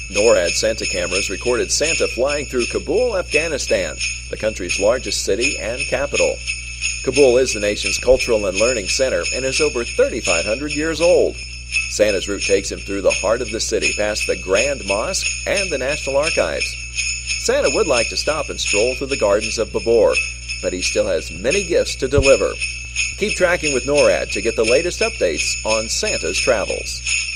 NORAD Santa cameras recorded Santa flying through Kabul, Afghanistan, the country's largest city and capital. Kabul is the nation's cultural and learning center and is over 3,500 years old. Santa's route takes him through the heart of the city, past the Grand Mosque and the National Archives. Santa would like to stop and stroll through the gardens of Babur, but he still has many gifts to deliver. Keep tracking with NORAD to get the latest updates on Santa's travels.